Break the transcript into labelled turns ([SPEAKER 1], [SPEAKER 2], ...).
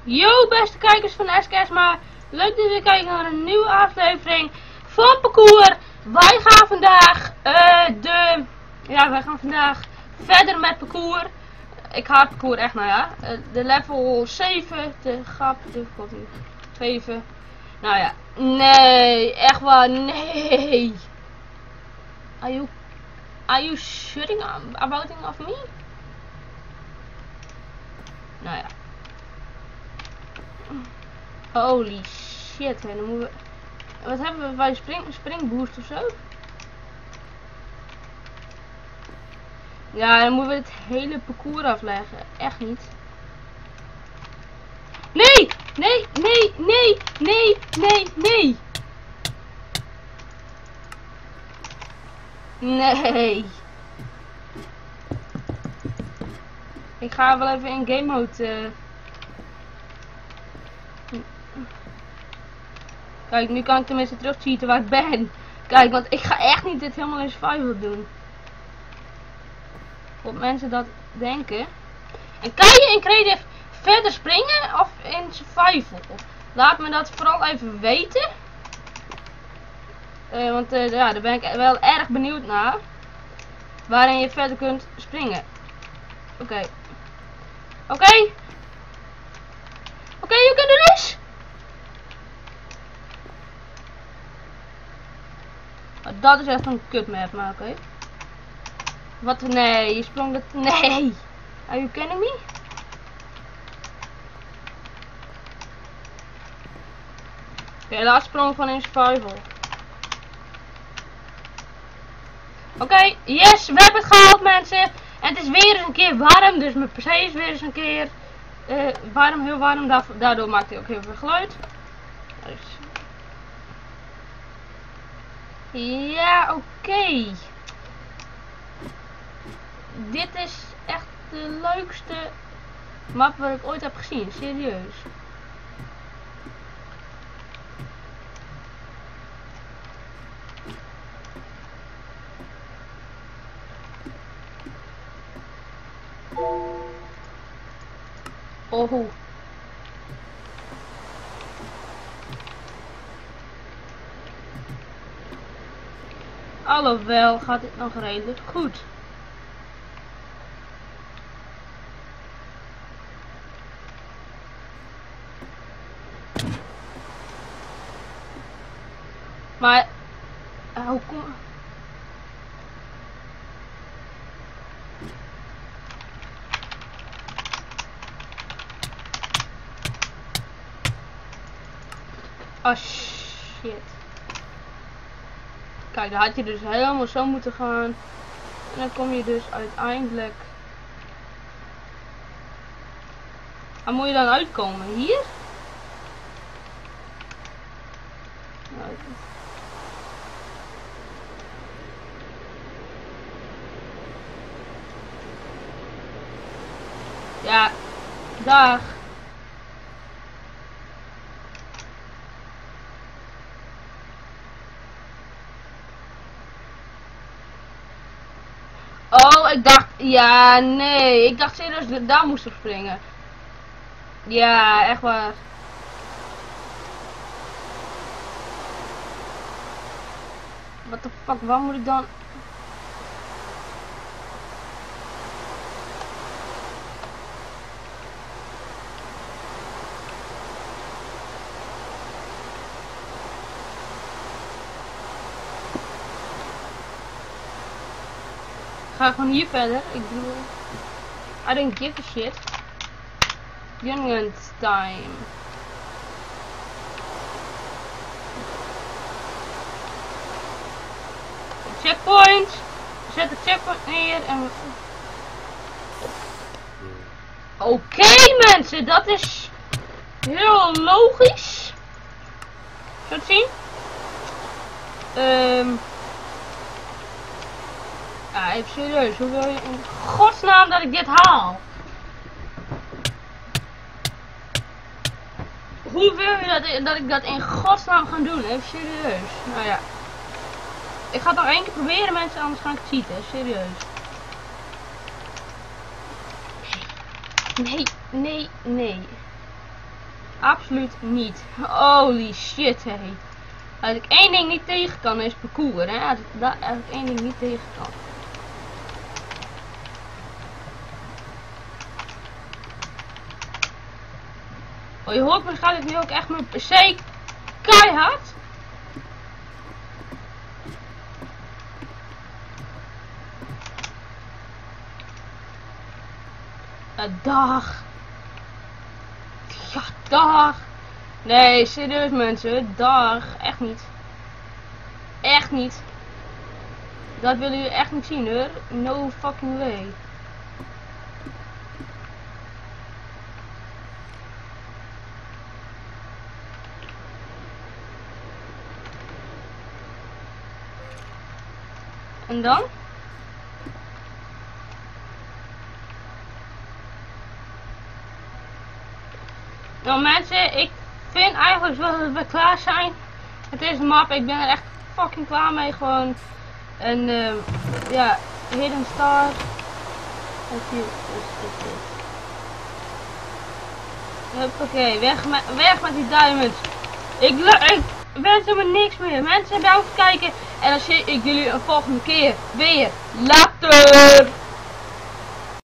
[SPEAKER 1] Yo beste kijkers van SKS, maar leuk dat jullie kijken naar een nieuwe aflevering van Parcours. Wij gaan vandaag wij gaan vandaag verder met Parcours. Ik haat Parcours echt, nou ja. De level 7, de grap, difficulty 7. Nou ja, nee, echt waar, nee. Are you shooting about of me? Nou ja. Holy shit, hè. Dan moeten we... Wat hebben we bij springboost of zo? Ja, dan moeten we het hele parcours afleggen. Echt niet. Nee! Nee, nee, nee, nee, nee, nee! Nee! Ik ga wel even in game mode... Kijk, nu kan ik tenminste terugcheaten waar ik ben. Kijk, want ik ga echt niet dit helemaal in survival doen. Wat mensen dat denken. En kan je in creative verder springen of in survival? Laat me dat vooral even weten. Want ja, daar ben ik wel erg benieuwd naar. Waarin je verder kunt springen. Oké. Oké, you can do this. Dat is echt een kutmap, maar oké. Wat? Nee, je sprong dat... Nee! Are you kidding me? Oké, laatste sprong van in survival. Oké, yes, we hebben het gehaald mensen. En het is weer eens een keer warm, dus mijn PC is weer eens een keer warm, heel warm. Daardoor maakt hij ook heel veel geluid. Dus. Ja, oké. Dit is echt de leukste map wat ik ooit heb gezien, serieus. Oh. Alhoewel gaat het nog redelijk goed. Maar hoe kom... Oh shit. Kijk, daar had je dus helemaal zo moeten gaan. En dan kom je dus uiteindelijk... Waar moet je dan uitkomen? Hier? Ja, dag. Oh, ik dacht, ja, nee, ik dacht serieus dat daar moest ik springen. Ja, echt waar. What the fuck, waar moet ik dan? Ga gewoon hier verder. Ik bedoel, I don't give a shit. Jungens time. Checkpoint. Zet de checkpoint neer en... Oké, mensen, dat is heel logisch. Zo te zien. Ja, even serieus, hoe wil je in godsnaam dat ik dit haal? Hoe wil je dat ik dat in godsnaam ga doen? Even serieus. Nou ja. Ik ga het nog één keer proberen mensen, anders ga ik het cheaten. Serieus. Nee, nee, nee. absoluut niet. Holy shit, hé. Als ik één ding niet tegen kan, is parcours, hè. Als ik één ding niet tegen kan. Oh, je hoort waarschijnlijk nu ook echt mijn PC keihard. Dag. Ja, dag. Nee, serieus mensen. Dag. Echt niet. Echt niet. Dat willen jullie echt niet zien hoor. No fucking way. En dan? Nou mensen, ik vind eigenlijk wel dat we klaar zijn met deze map. Ik ben er echt fucking klaar mee gewoon. En ja, Hidden Star. Oké, weg met die diamonds. Ik wens er niks meer. Mensen, bedankt voor het kijken. En dan zie ik jullie een volgende keer weer. Later!